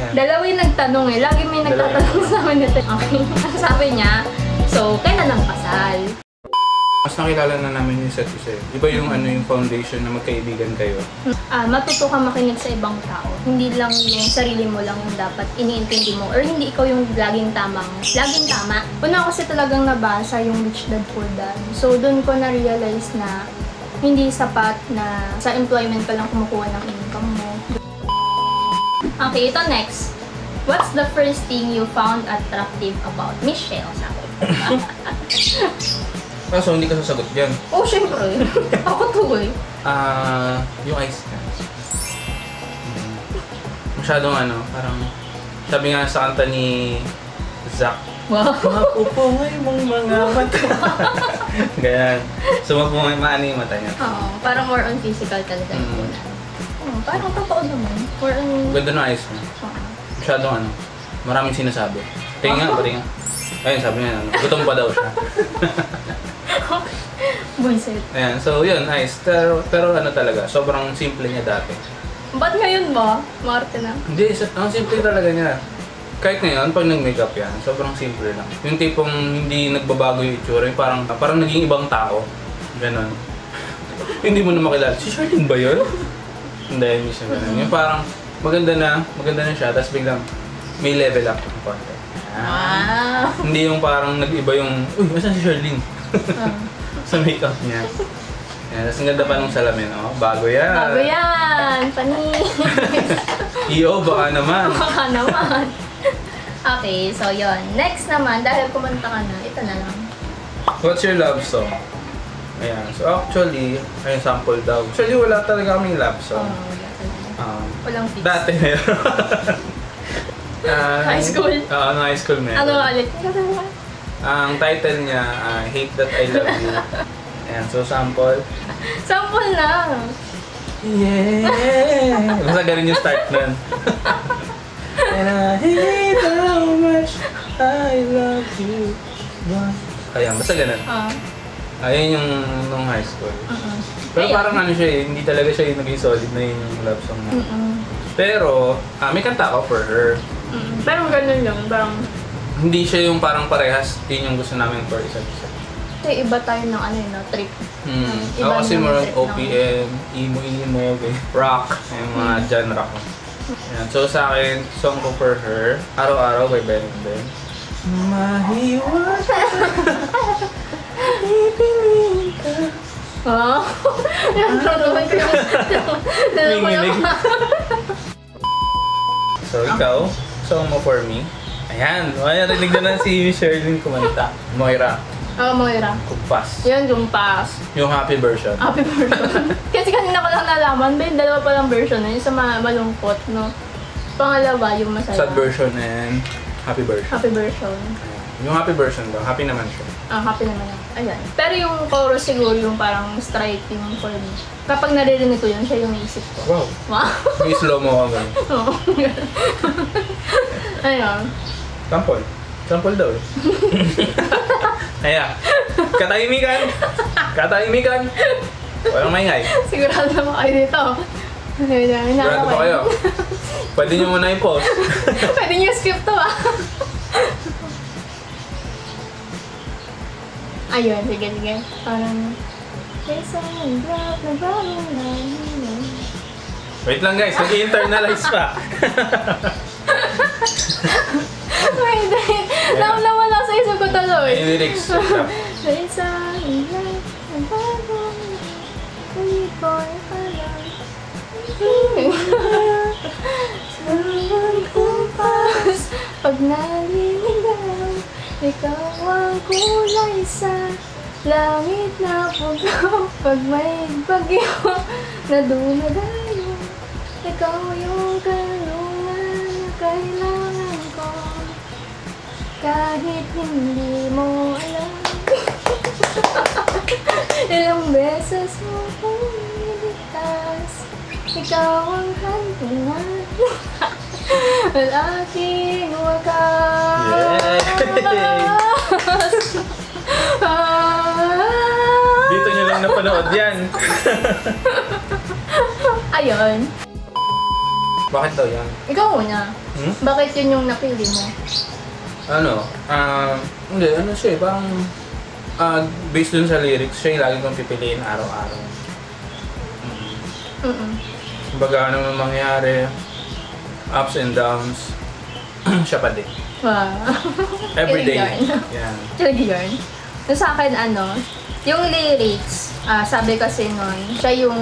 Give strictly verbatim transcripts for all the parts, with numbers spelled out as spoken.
Ayan. Dalawa yung nagtanong eh. Lagi may nagtatanong sa amin nito. Okay. Sabi niya, so, kailan ang kasal? Mas nakilala na namin yung isa't isa. Iba yung ano yung foundation na magkaibigan kayo. Ah, matuto ka makinig sa ibang tao. Hindi lang yung sarili mo lang yung dapat iniintindi mo. Or hindi ikaw yung laging tamang, laging tama. Una kasi talagang nabasa yung Rich Dad Poor Dad. So, doon ko na-realize na hindi sapat na sa employment ka lang kumukuha ng income mo. Okay, ito next. What's the first thing you found attractive about Michelle? Sabi. Kaso hindi ka sasagot dyan. Oh, syempre. Ako to eh. Ah, yung eyes niya. Hmm. Masyadong ano, parang sabi nga sa kanta ni Zack. Wow. Mapupungay mong mga mata. Ganyan. So mapupungay, maano yung mata niya. Oo, parang more on physical talaga yung Mm. una. Oh, parang totoo naman. More on... Ganda ng eyes niya. Oo. Masyadong ano, maraming sinasabi. Tinga, pati nga. Ayun, sabi niya, ano, gutom pa daw siya. Bullshit. Ayan, so yun, eyes. Pero, pero ano talaga, sobrang simple niya dati. Ba't ngayon ba? Marte na. Hindi, sa- ang simple talaga niya. Kahit ngayon, pag nag-makeup yan, sobrang simple lang. Yung tipong hindi nagbabago yung itsura, yung parang, parang naging ibang tao. Ganon. Hindi mo na makilala. Si Charlene ba yun? Hindi, hindi siya ganon. Yung parang maganda na, maganda na siya, tapos biglang may level up ng konti. Wow. Hindi yung parang nag-iba yung, uy, asan si Charlene? Uh, Sa makeup niya. Yan, tapos ang ganda pa nung salamin, oh. Bago yan. bago yan. Pani. Iyo, baka naman. Baka naman. Okay, so yon. Next naman, dahil kumanta ka na, ito na lang. What's your love song? Ayan. So actually, ayun sample daw. Actually, wala talaga kaming love Oh, song. wala talaga. Um, Walang fix. dati meron. Ah, High school? Oo, no, high school meron. Ano ulit? Ang title niya, ah, Hate That I Love You. Ayan, so sample. Sample lang. Yeah! Basta ganun yung start nun. And I hate how much I love you. Ayan, basta ganun. Ah. Ayun yung nung high school. Uh-uh. Pero Ayun. parang ano siya eh, hindi talaga siya yung naging solid na yun yung love song na. Mm-mm. Pero, ah, may kanta ako for her. Mm-mm. Pero ganun lang, parang Hindi siya yung parang parehas, yun yung gusto namin for isa't isa. kasi iba tayo ng ano yun, no? Trip. Hmm. Mm, Ako iba kasi yung more trip O P M, emo-emo, rock, yung mga genre ko. Ayan. So sa akin, song ko for her, Araw-Araw by Ben and Ben. Mahiwas ipiling ka. Wow! Nagtutuloy ko yung... Nanginginig. So ikaw, song mo for me. Ayan, may narinig na na si Sherlyn kumanta. Moira, Oh, Moira. Kugpas. Yun, yung pass. Yung happy version. Happy version. Kasi kanina ko lang nalaman, ba yung dalawa palang version na, yung sa ma- malungkot, no? Pangalawa, yung masaya. Sad version and happy version. Happy version. Yung happy version daw, happy naman siya. Ah, happy naman yun. Ayan. Pero yung chorus siguro yung parang striking for me. Kapag naririnig ko yun, siya yung naisip ko. Wow. Wow! May slow mo ka ganun. Oo. Ayun. Sample. Sample daw eh. Kaya, katahimikan! Katahimikan! Walang maingay. Sigurado na ba kayo dito? Ayun, Sigurado pa kayo. Pwede nyo muna i-pause. Pwede nyo skip to ah. Ayun, sige, sige. Parang... Isang drop na bagong lalino. Wait lang guys, nag-internalize pa. Wait, wait. Naw nawala sa isip ko tuloy. Yung lyrics. Sa isang drop na bagong lalino pa lang. Saan kumpas pag naliligaw, ikaw ang kulay sa langit na pugaw. Pag may bagyo na dumadayo, ikaw yung kalungan na kailangan ko. Kahit hindi mo alam. Ilang beses mo pumiligtas, ikaw ang hantungan. Ang aking wakas. Dito nyo lang napanood yan. Ayun. Bakit daw yan? Ikaw muna. Hmm? Bakit yun yung napili mo? Ano? Ah, hindi, ano siya eh, parang ah, based dun sa lyrics, siya yung lagi kong pipiliin araw-araw. Mm. Mm-mm. Kumbaga, ano man mangyari, ups and downs, siya pa din. Wow. Every day. Yun yarn. Yan. Yun yarn. So, sa akin, ano, yung lyrics, ah, sabi kasi nun, siya yung...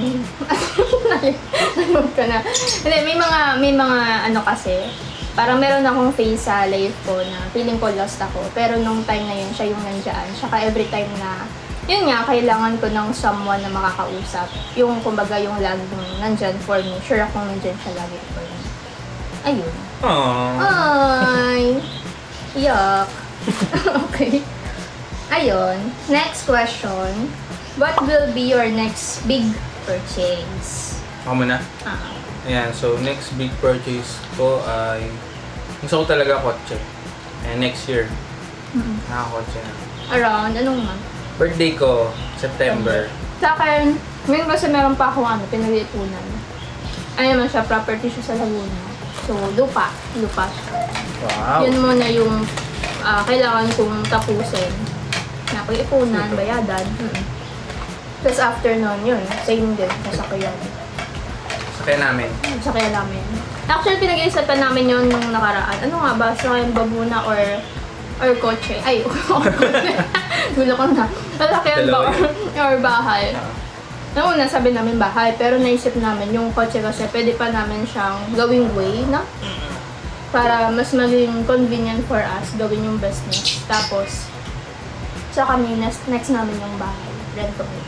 Nalimutan ko na. Hindi, may mga, may mga ano kasi, parang meron akong phase sa life ko na feeling ko lost ako. Pero nung time na yun, siya yung nandyan. Tsaka every time na, yun nga, kailangan ko ng someone na makakausap. Yung, kumbaga, yung laging nandyan for me. Sure akong nandyan siya lagi for me. Ayun. Aww. Ay! Yuck. Okay. Ayun. Next question. What will be your next big purchase? Ako muna. Ah. Ayan, so next big purchase ko ay gusto ko talaga kotse. Ayan, next year, Mm-mm. nakakotse na. Around, anong month? Birthday ko, September. Sa akin, ngayon kasi meron pa akong ano, pinag-iipunan. Ano naman siya, property siya sa Laguna. So, lupa. Lupa siya. Wow! Yun muna yung ah, kailangan kong tapusin. Napag-ipunan, bayadan. Mm-mm. Tapos after nun, yun, same din, sasakyan. Sakay namin. Sasakyan namin. Actually, pinag-iisapan namin yun nung nakaraan. Ano nga ba, sasakyan babuna or or kotse? Ay, gulo ko na. Sasakyan ba or, or bahay? Noong una, sabi namin bahay, pero naisip namin yung kotse kasi pwede pa namin siyang gawing way, no? Para mas maging convenient for us, gawin yung business. Tapos, sa kami, next, next namin yung bahay. Rento ko.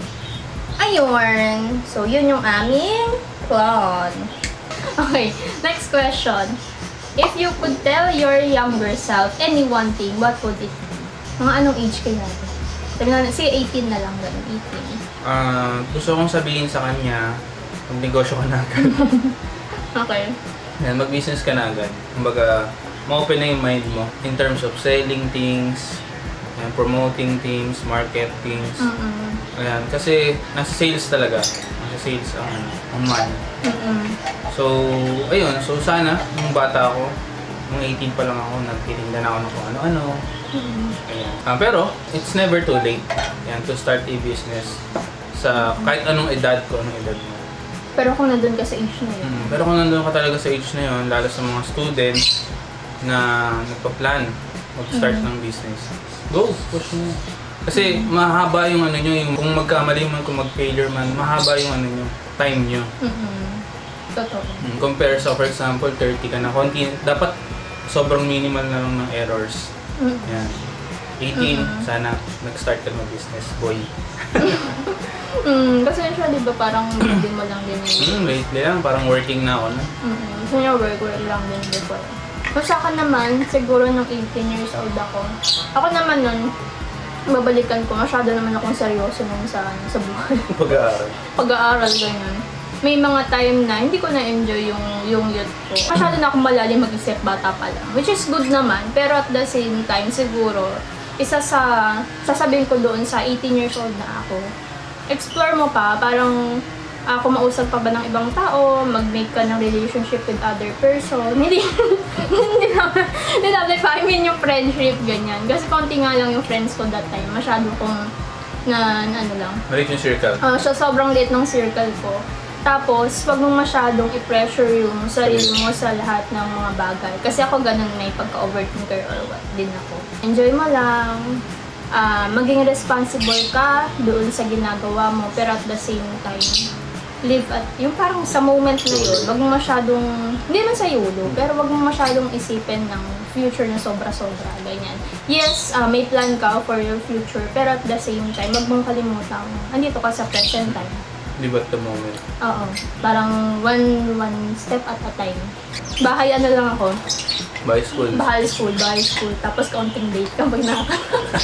Ayun! So, yun yung aming plan. Okay, next question. If you could tell your younger self any one thing, what would it be? Mga anong age kayo natin? Sabi na, sige, eighteen na lang, ganun, eighteen. Ah, gusto kong sabihin sa kanya, mag-negosyo ka na agad. Okay. Ayan, mag-business ka na agad. Kumbaga, ma-open na yung mind mo in terms of selling things, ayan, promoting things, marketings. Mm-mm. Ayan, kasi nasa sales talaga. Nasa sales ang, ang man. Mm-mm. So, ayun. So, sana, nung bata ako, nung eighteen pa lang ako, nagtitinda na ako ng kung ano-ano. Mm-mm. Ayan. Ah, pero, it's never too late. Ayan, to start a business sa kahit anong edad ko, anong edad mo. Pero kung nandun ka sa age na yun. Mm, pero kung nandun ka talaga sa age na yun, lalo sa mga students na nagpa-plan mag-start Mhm. ng business, go, push mo. Kasi mahaba yung ano nyo, yung kung magkamali man, kung mag-failure man, mahaba yung ano nyo, time nyo. Mm-mm. Totoo. Mm, compare sa, for example, thirty ka na, konti, dapat sobrang minimal na lang ng errors. Mm. Yan. eighteen, Mhm. sana nag-start ka ng business, boy. Mm, kasi siya, di ba, parang hindi mo lang din Hmm, yun. lately lang, parang working na ako na. Mm-hmm. So, yung work, work lang din before. Kung sa akin naman, siguro nung eighteen years old ako, ako naman nun, babalikan ko, masyado naman akong seryoso nun sa, sa buhay. Pag-aaral. Pag-aaral, ganyan. May mga time na hindi ko na-enjoy yung, yung youth ko. Masyado na akong malalim mag-isip, bata pa lang. Which is good naman, pero at the same time, siguro, isa sa, sasabihin ko doon sa eighteen years old na ako, explore mo pa, parang uh, kumausap pa ba ng ibang tao, mag-make ka ng relationship with other person. Hindi, hindi naman, hindi naman pa, I mean yung friendship, ganyan. Kasi konti nga lang yung friends ko that time, masyado kong, na, na ano lang. Maliit yung circle. Uh, so, sobrang liit ng circle ko. Tapos, wag mong masyadong i-pressure yung sarili mo sa lahat ng mga bagay. Kasi ako ganun, may pagka-overthinker or what din ako. Enjoy mo lang. Uh, maging responsible ka doon sa ginagawa mo, pero at the same time, live at, yung parang sa moment na yun, wag mo masyadong, hindi man sa yulo, pero wag mo masyadong isipin ng future na sobra-sobra, ganyan. Yes, uh, may plan ka for your future, pero at the same time, wag mong kalimutan, andito ka sa present time. Live at the moment. Oo, parang one, one step at a time. Bahay ano lang ako, By school. bahay school, bahay school, tapos counting date kapag nakaka.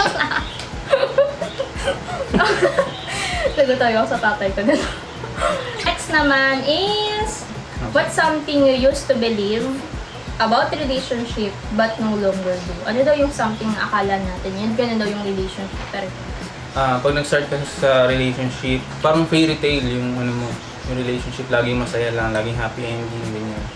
Sagot tayo ako sa tatay ko din. Next naman is, what's something you used to believe about relationship but no longer do? Ano daw yung something na akala natin, yun ganun daw yung relationship, pero Ah, pag nag-start ka sa relationship, parang fairy tale yung ano mo, yung relationship, laging masaya lang, laging happy ending, ganyan.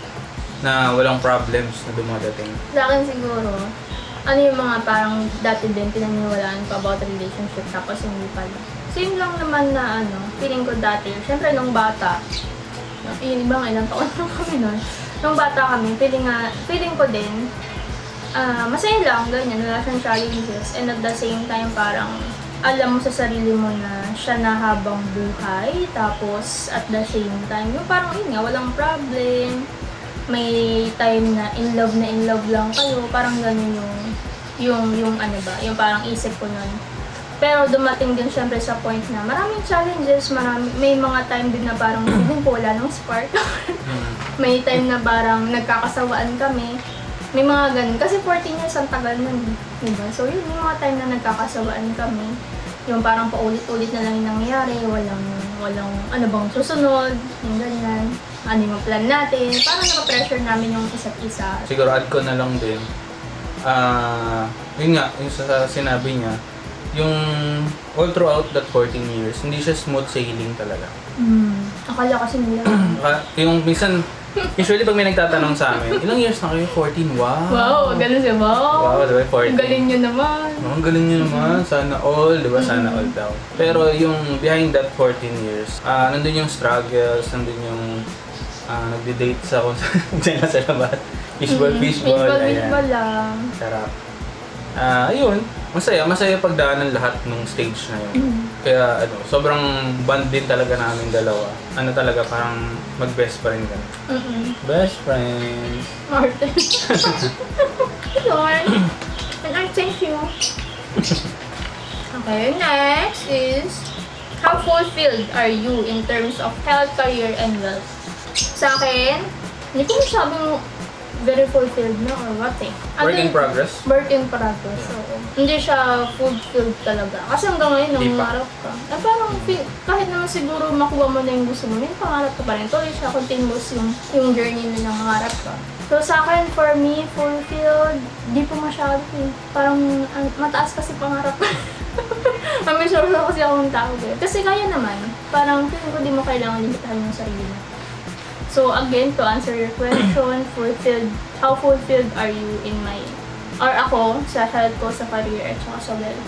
na walang problems na dumadating? Sa akin siguro, ano yung mga parang dati din pinaniwalaan ko about relationship tapos hindi pala. So yun lang naman na ano, feeling ko dati, syempre nung bata, yun iba nga ilang taon lang kami nun. Nung bata kami, feeling nga, feeling ko din, uh, masaya lang, ganyan, wala siyang challenges. And at the same time, parang alam mo sa sarili mo na siya na habang buhay. Tapos at the same time, yung parang yun nga, walang problem. May time na in love na in love lang kayo. Parang ganun yung, yung, yung ano ba, yung parang isip ko nun. Pero dumating din syempre sa point na maraming challenges, marami, may mga time din na parang feeling ko wala nang spark. May time na parang nagkakasawaan kami. May mga ganun. Kasi fourteen years ang tagal nun. Diba? So yun, may mga time na nagkakasawaan kami. Yung parang paulit-ulit na lang yung nangyayari. Walang, walang ano bang susunod. Yung ganyan. Ano yung plan natin. Parang naka-pressure namin yung isa't isa. Siguro add ko na lang din. Ah, uh, yun nga, yung sa sinabi niya, yung all throughout that fourteen years, hindi siya smooth sailing talaga. Hmm. Akala kasi nila. Yung minsan, usually pag may nagtatanong sa amin, ilang years na kayo? fourteen? Wow! Wow, ganun siya. Wow! Wow, diba? fourteen. Ang galing nyo naman. Oh, ang galing nyo naman. Sana all, diba? Sana all daw. Pero yung behind that fourteen years, uh, nandun yung struggles, nandun yung uh, nagde-date sa kung saan sa labas. Fishball, Mm-hmm. fishball. Fishball, ayan. fishball lang. Sarap. Ah, uh, ayun. Masaya, masaya pagdaanan lahat ng stage na yun. Mm. Kaya ano, sobrang bond din talaga namin dalawa. Ano talaga, parang mag-best friend kami. Mm-mm. Best friends. Martin. Lord. And I thank you. Okay, next is, how fulfilled are you in terms of health, career, and wealth? Sa akin, hindi ko masabing very fulfilled na or what eh. Work in progress? Work in progress, oo. Hindi siya fulfilled talaga. Kasi hanggang ngayon, nangangarap ka. Eh parang feel, kahit naman siguro makuha mo na yung gusto mo, may pangarap ka pa rin. Tuloy siya, continuous yung, yung journey na nangangarap ka. So sa akin, for me, fulfilled, di po masyado eh. Parang uh, mataas kasi pangarap ko. Mamisure kasi akong tao eh. Kasi kaya naman, parang feeling ko di mo kailangan limitahan yung sarili mo. So again, to answer your question, fulfilled, how fulfilled are you in my, or ako, sa health ko, sa career, at saka sa wealth?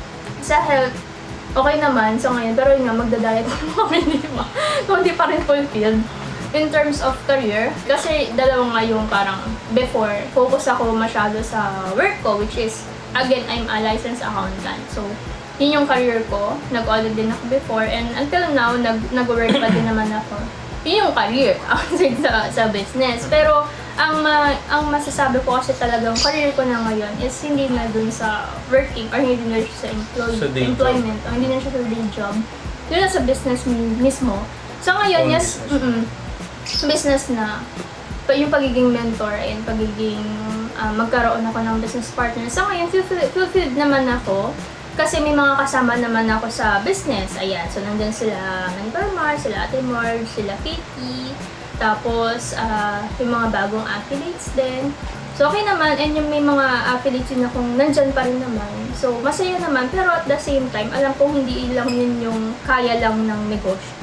Sa health, okay naman sa ngayon, pero yun nga, magda-diet ko kami, di ba? So, hindi pa rin fulfilled. In terms of career, kasi dalawa nga yung parang, before, focus ako masyado sa work ko, which is, again, I'm a licensed accountant. So, yun yung career ko, nag-audit din ako before, and until now, nag- nag-work pa din naman ako. Yun yung career outside sa, sa business. Pero, ang uh, ang masasabi ko kasi talagang career ko na ngayon is hindi na dun sa working or hindi na siya sa employ, Sa day employment o hindi na siya sa day job. Yun na sa business mi- mismo. So ngayon, Own yes, business. mm-mm, business na. Pa- Yung pagiging mentor and pagiging uh, magkaroon ako ng business partner. So ngayon, fulfilled, fulfilled naman ako. Kasi may mga kasama naman ako sa business. Ayan, so nandun sila Mentor Mar, sila Ate Marge, sila Kitty. Tapos, uh, yung mga bagong affiliates din. So, okay naman. And yung may mga affiliates yun akong nandyan pa rin naman. So, masaya naman. Pero at the same time, alam kong hindi lang yun yung kaya lang ng negosyo.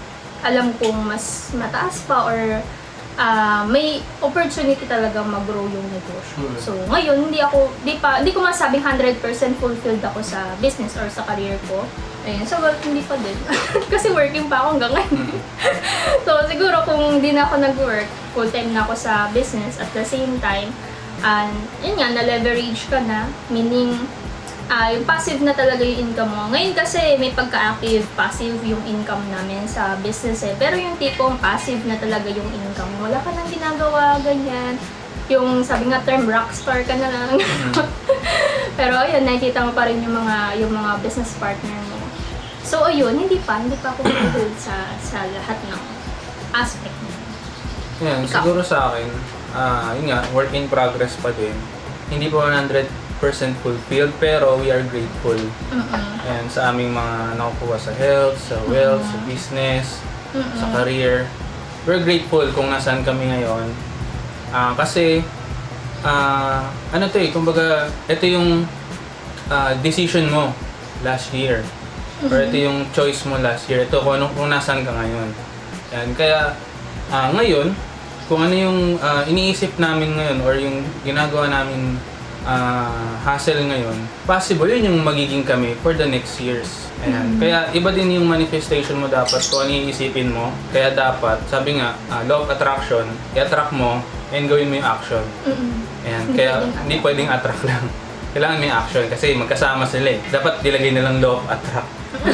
Alam kong mas mataas pa or uh, may opportunity talaga mag-grow yung negosyo. Mm-hmm. So, ngayon, hindi ako, di pa, hindi ko masabing one hundred percent fulfilled ako sa business or sa career ko. Ayun, so well, hindi pa din. Kasi working pa ako hanggang ngayon. So, siguro kung hindi na ako nag-work, full-time na ako sa business at the same time, and yun nga, na-leverage ka na, meaning, uh, yung passive na talaga yung income mo. Ngayon kasi may pagka-active, passive yung income namin sa business eh. Pero yung tipong passive na talaga yung income mo. Wala ka nang ginagawa, ganyan. Yung sabi nga term, rockstar ka na lang. Pero ayun, nakikita mo pa rin yung mga, yung mga business partner mo. So ayun, hindi pa, hindi pa ako fulfilled sa, sa lahat ng aspect. Yan, Ikaw? siguro sa akin, ah, yun nga, work in progress pa din. Hindi pa one hundred percent fulfilled, pero we are grateful. Mm-mm. And sa aming mga nakukuha sa health, sa wealth, Mm-mm. sa business, Mm-mm. sa career. We're grateful kung nasaan kami ngayon. Ah, kasi, ah, ano to eh, kumbaga, ito yung ah, decision mo last year. Or ito yung choice mo last year. Ito kung, ano, kung nasaan ka ngayon. Yan. Kaya, ah, ngayon, kung ano yung uh, iniisip namin ngayon or yung ginagawa namin uh, hassle ngayon, possible yun yung magiging kami for the next years. Ayan. Mm-hmm. Kaya iba din yung manifestation mo dapat kung ano yung isipin mo. Kaya dapat, sabi nga, uh, law of attraction, i-attract mo and gawin mo yung action. Mm-hmm. Ayan. Hindi kaya pwedeng hindi pwedeng attract lang. Kailangan may action kasi magkasama sila eh. Dapat dilagay nilang law of attract.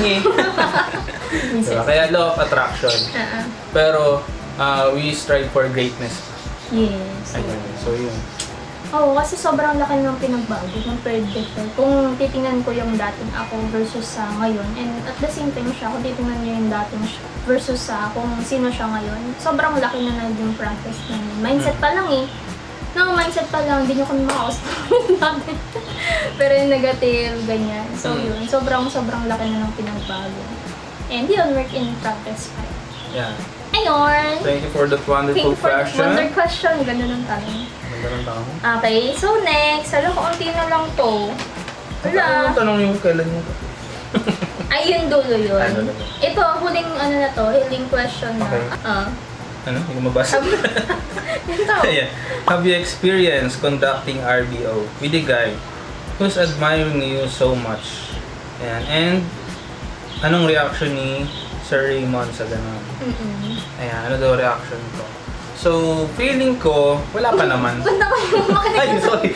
Diba? Kaya law of attraction. Uh-uh. Pero uh, we strive for greatness. Yes. Ayun. So yun. Oo, oh, kasi sobrang laki ng pinagbago ng predictor. Kung titingnan ko yung dating ako versus sa ngayon, and at the same time siya, kung titingnan niyo yung dating siya versus sa kung sino siya ngayon, sobrang laki na naging progress namin. Mindset pa lang eh. No, mindset pa lang, hindi nyo kami makausap natin. Pero yung negative, ganyan. So yun, sobrang sobrang laki na ng pinagbago. And yun, work in progress pa. Yeah. Ayun! Thank you for that wonderful Thank you for question. that wonderful question. Ganda ng tanong. Ganda ng tanong. Okay, so next, alam ko, unti na lang to. Wala. Ano tanong yung kailan mo? Ay, yun dulo yun. Ano, Ito, huling ano na to, huling question na. Okay. Uh, ano? Hindi ko mabasa. Ito. Yeah. Have you experienced conducting R B O with a guy who's admiring you so much? Ayan. And anong reaction ni Sir Raymond sa ganun? Mm-mm. Ayan, ano daw reaction ko? So, feeling ko, wala pa naman. Punta ko yung makinig. Ay, sorry.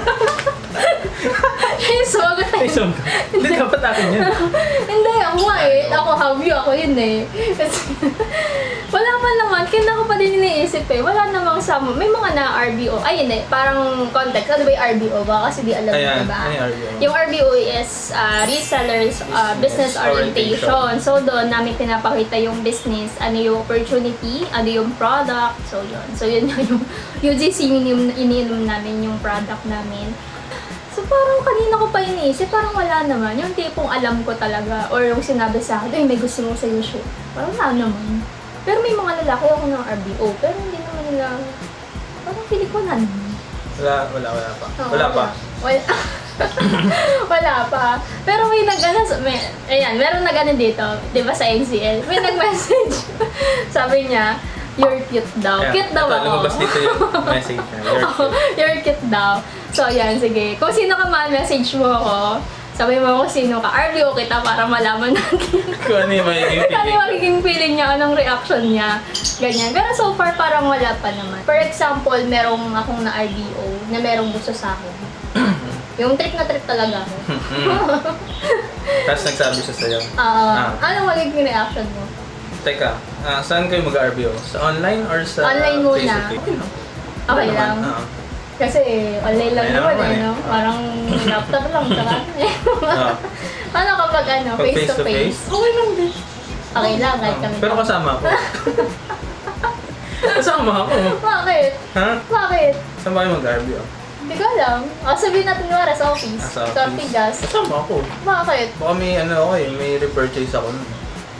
Ay, sumagot na Ay, yun. Hindi, dapat akin yan. Hindi, ako nga eh. Ako, have you, ako yun eh. Kasi, wala pa naman. Kaya ako pa din iniisip eh. Wala namang sa... May mga na R B O. Ayun eh, parang context. Ano ba yung R B O ba? Kasi di alam mo, Ayan, diba? ano yung R B O? Yung R B O is uh, resellers uh, business orientation. So, doon namin pinapakita yung business, ano yung opportunity, ano yung product. So, yun. So, yun yung U G C ininom, ininom namin yung product namin. So, parang kanina ko pa iniisip, parang wala naman. Yung tipong alam ko talaga, or yung sinabi sa akin, ay, may gusto mo sa'yo shoot. Parang wala naman. Pero may mga lalaki ako ng R B O, pero hindi naman nila, parang feeling ko na naman. Wala, wala, wala pa. Oo, wala pa. Wala. Wala pa. Pero may nag-ano, may, ayan, meron nag-ano dito, di ba sa N C L, may nag-message. Sabi niya, you're cute daw. Ayan, Cute daw ito, ako. lumabas dito yung message niya. You're cute. You're cute daw. So, ayan, sige. Kung sino ka man, message mo ako. Sabi mo kung sino ka. R B O kita para malaman natin. Kung ano yung magiging Ano feeling yung magiging feeling niya, anong reaction niya. Ganyan. Pero so far, parang wala pa naman. For example, merong akong na R B O na merong gusto sa akin. Yung trip na trip talaga ako. Tapos nagsabi siya sa'yo. Uh, Ah. Ano magiging reaction mo? Teka, ah, saan kayo mag-R B O? Sa online or sa Online muna. face-to-face? Okay, no? Okay Wala lang. naman, oo. Kasi online lang Online naman naman eh, eh. no? Parang laptop lang, saka. Oo. Paano kapag ano, Pag face to face? Okay lang din. Okay lang, kahit Oo. kami. Pero kasama ako. Kasama ako. Bakit? Ha? Bakit? Saan ba kayo mag-R B O? Hindi ko alam. O, sabihin natin wala sa office. Ah, sa Sa office. Ortigas. Kasama ako. Bakit? Baka may ano ako eh, may repurchase ako nun.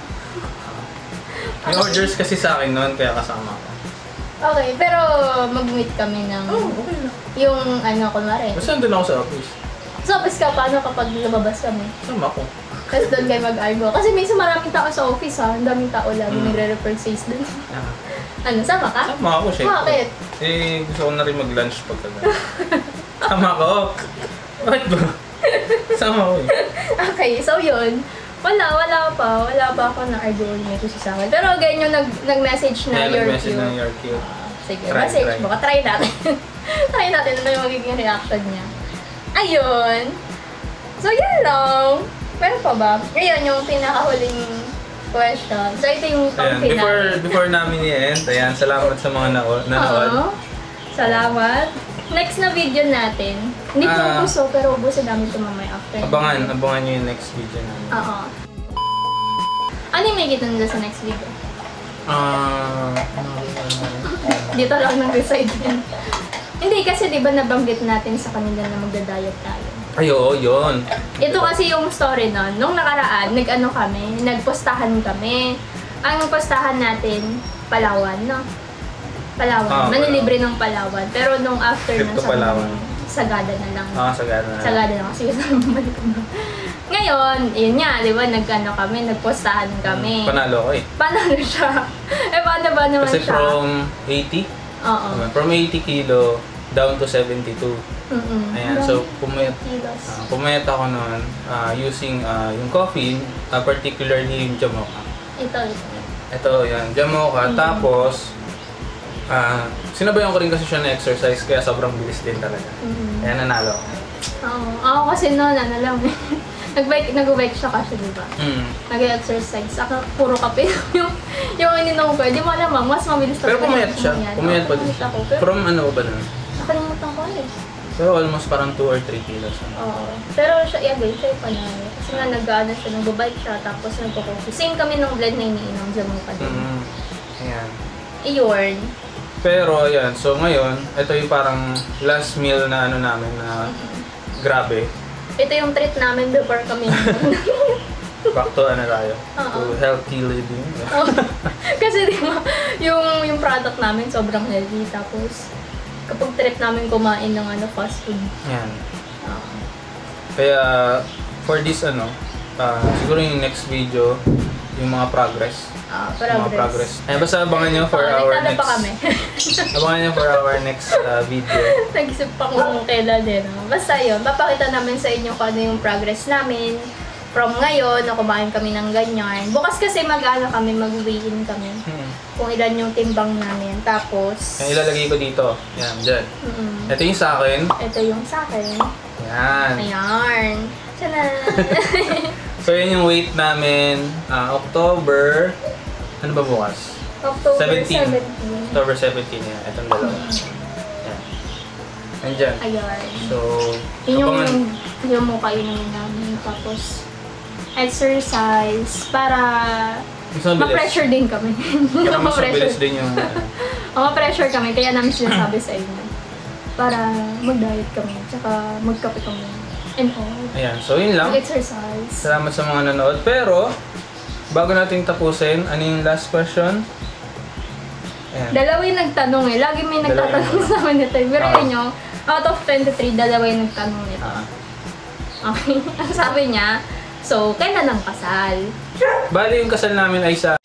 May orders kasi sa akin noon, kaya kasama ako. Okay, pero mag-meet kami ng Oh, okay lang. yung ano, kunwari. Basta nandun ako sa office. Sa office ka, paano kapag lumabas kami? Kasama ako. Tapos doon kayo mag-argo. Kasi minsan maraming tao sa office ha. Ang daming tao lagi Mm. nagre-repurchase doon. Ah. Ano, sama ka? Sama ako, syempre. Bakit? Eh, gusto ko na rin mag-lunch pagka gano'n. Sama ako. Bakit ba? Sama ako eh. Okay, so yun. Wala, wala pa. Wala pa ako na argo may gusto sa akin. Pero again, yung nag- nag-message na Kaya you're nag-message cute. na you're cute. Ah, sige, Try, message try. mo. Try natin. Try natin ano yung magiging reaction niya. Ayun. So, yun lang. Meron pa ba? Ngayon, yung pinakahuling question. So, ito yung Ayan, pang before, before namin i-end, ayan, salamat sa mga nao- nanood. Oo. Salamat. Next na video natin. Hindi ko Ah. gusto, pero ubusin namin ito mamaya after. Abangan, abangan nyo yung next video namin. Oo. Ano yung may kita nila sa next video? Ah, Dito lang nag-decide din. Hindi, kasi di ba nabanggit natin sa kanila na magda-diet tayo. ay, oo, yun. Ito kasi yung story nun. Nung nakaraan, nag-ano kami, nagpostahan kami. Ang postahan natin, Palawan, no? Palawan. Ah, Manilibre ng Palawan. Pero nung after Trip nun, to sabi Palawan. ko, Sagada na lang. Ah, sagada na. Sagada na kasi gusto namin bumalik na. Ngayon, yun nga, di ba, nag-ano kami, nagpostahan kami. Panalo ko eh. Paano siya? Eh, paano ba naman Kasi siya? from eighty, Oo. Diba? From eighty kilo down to seventy-two. Mm-mm. Ayan, so pumayat, Kilos. uh, pumayat ako noon uh, using uh, yung coffee, uh, particularly yung Jamocha. Ito, ito. Ito, yan, Jamocha. Mm. Tapos, uh, sinabayan ko rin kasi siya na exercise kaya sobrang bilis din talaga. Mm. Kaya nanalo ako. Oo. Ako kasi noon, ano lang, nag-bike, nag-bike siya kasi, di ba? Mm. Nag-exercise. Ako, puro kape yung, yung ininom ko. Di mo alam, ma'am, mas mabilis Pero talaga pumayat yung siya. pumayat. Pumayat Oo, pa din pumayat siya. ako. Pero From ano ba nun? nakalimutan ko eh. Pero almost parang two or three kilos. Oo. Pero siya, yeah, guys, siya yung panalo. Kasi nga nag-ano siya, nag-bike siya, tapos nagko-coffee. Same kami ng blend na iniinom, Jamocha din. Mm. Ayan. Iyon. Pero ayan, so ngayon, ito yung parang last meal na ano namin na grabe. Ito yung treat namin before kami. Back to ano tayo? Oo. To healthy living. Oh, kasi di ba, yung, yung product namin sobrang healthy. Tapos, kapag trip namin kumain ng ano, fast food. Yan. Oo. Kaya, for this ano, ah, siguro yung next video, yung mga progress. Ah, Yung mga progress. progress. Ay, basta abangan nyo for Oo, our nagtala next... pa kami. abangan nyo for our next ah, video. Nag-isip pa kung kailan din. No? Basta yun, papakita namin sa inyo kung ano yung progress namin. From ngayon, na kumain kami ng ganyan. Bukas kasi mag-ano kami, mag-weigh-in kami. Hmm. Kung ilan yung timbang namin. Tapos, Yung ilalagay ko dito. Yan, dyan. mm, Ito yung sa akin. ito yung sa akin. Yan. Ayan. Tchanan! So, yan yung weight namin. ah, October... Ano ba bukas? October seventeen. seventeen. October seventeen yan. Itong dalawa. Yan. Nandyan. Ayan. So, Yun yung, abangan. yung mukha yun namin. Tapos, exercise para Mas mabilis. ma-pressure din kami. Para mas Ma-pressure. mabilis din yung... ano. O, ma-pressure kami. Kaya namin sinasabi sa inyo. Para mag-diet kami. Tsaka magkape kami. And all. Ayan. So, yun lang. Mag-exercise. Salamat sa mga nanood. Pero, bago natin tapusin, ano yung last question? Ayan. Dalawa yung nagtanong eh. Lagi may Dalawa nagtatanong yung- sa amin nito. Pero Ah. yun yung, out of twenty-three, dalawa yung nagtanong nito. Ah. Okay. Ang sabi niya, so, kailan ang kasal? Bali, yung kasal namin ay sa